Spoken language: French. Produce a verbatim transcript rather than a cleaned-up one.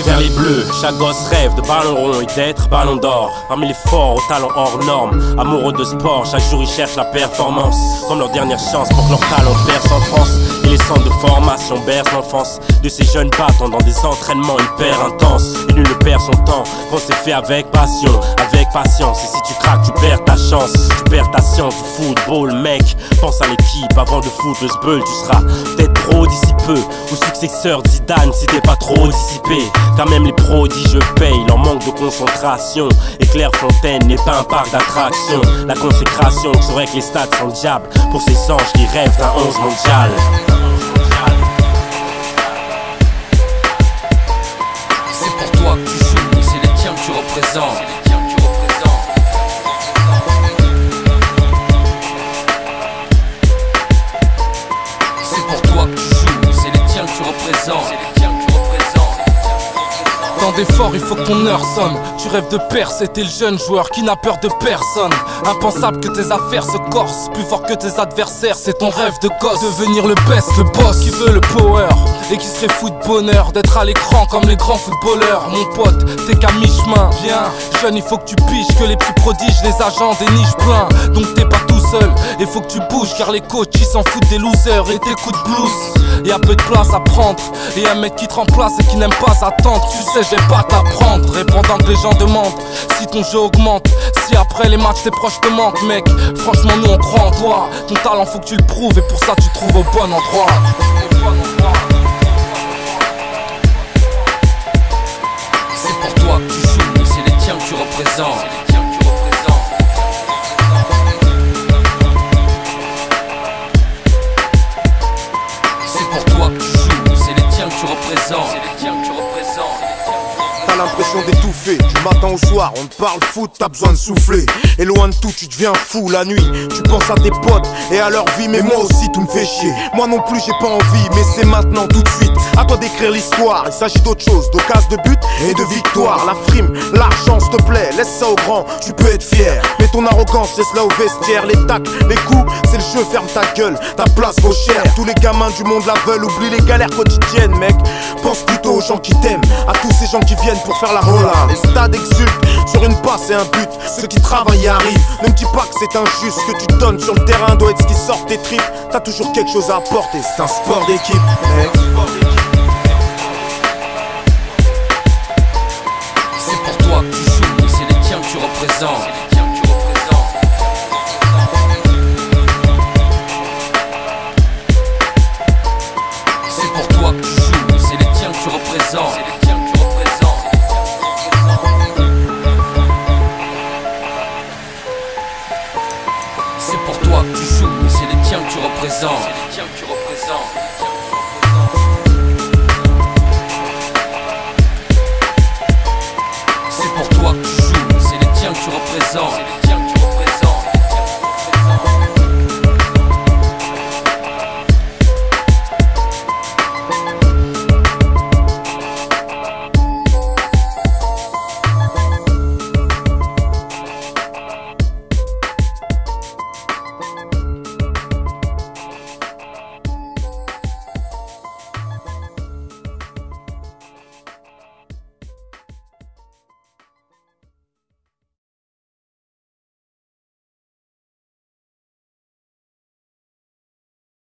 vers les bleus. Chaque gosse rêve de ballon rond et d'être ballon d'or. Parmi les forts aux talents hors normes, amoureux de sport, chaque jour ils cherchent la performance comme leur dernière chance pour que leur talent perce en France. Et les centres de formation bercent l'enfance de ces jeunes battants dans des entraînements hyper intenses. Et nul ne perd son temps quand c'est fait avec passion, avec patience. Et si tu craques, tu perds ta chance, tu perds ta science du football, mec. Pense à l'équipe avant de foutre le sbeul. Tu seras peut-être pro d'ici peu, ou successeur de Zidane si t'es pas trop dissipé. Quand même les prodiges payent leur manque de concentration. Et Clairefontaine n'est pas un parc d'attractions. La consécration, je saurais que les stades sont le diable pour ces anges qui rêvent d'un onze mondial. C'est pour toi que tu joues et c'est les tiens que tu représentes. C'est pour toi que tu joues et c'est les tiens que tu représentes. Dans d'efforts, il faut que ton heure sonne. Tu rêves de percer, t'es le jeune joueur qui n'a peur de personne. Impensable que tes affaires se corsent plus fort que tes adversaires. C'est ton rêve de gosse, devenir le best, le boss qui veut le power et qui serait fou de bonheur d'être à l'écran comme les grands footballeurs. Mon pote, t'es qu'à mi-chemin. Viens, jeune, il faut que tu piges que les petits prodiges, les agents dénichent plein. Donc t'es pas tout seul, il faut que tu bouges car les coachs ils s'en foutent des losers et tes coups de blues. Y'a peu de place à prendre et un mec qui te remplace et qui n'aime pas attendre. Tu sais, j'ai pas t'apprendre, répondant que les gens demandent si ton jeu augmente, si après les matchs tes proches te manquent, mec. Franchement, nous on croit en toi. Ton talent, faut que tu le prouves et pour ça tu trouves au bon endroit. C'est pour toi que tu joues et c'est les tiens que tu représentes. C'est pour toi que tu joues et c'est les tiens que tu représentes. T'as l'impression d'étouffer, du matin au soir, on te parle foot, t'as besoin de souffler. Et loin de tout, tu deviens fou la nuit. Tu penses à tes potes et à leur vie, mais moi aussi tout me fait chier. Moi non plus j'ai pas envie, mais c'est maintenant tout de suite. À toi d'écrire l'histoire, il s'agit d'autre chose, d'occasion de but et de victoire. La frime, l'argent s'il te plaît, laisse ça au grand, tu peux être fier. Mais ton arrogance, laisse-la au vestiaire. Les tacs, les coups, c'est le jeu, ferme ta gueule, ta place vaut cher. Tous les gamins du monde la veulent, oublie les galères quotidiennes, mec. Pense plutôt aux gens qui t'aiment, à tous ces gens qui viennent pour faire la rola. Les stades exultent sur une passe et un but, ceux qui travaillent y arrivent. Ne me dis pas que c'est injuste, ce que tu donnes sur le terrain doit être ce qui sort tes tripes. T'as toujours quelque chose à apporter, c'est un sport d'équipe, mec. C'est pour toi que tu joues et c'est les tiens que tu représentes. C'est pour toi que tu joues et c'est les tiens que tu représentes. C'est pour toi que tu joues et c'est les tiens que tu représentes.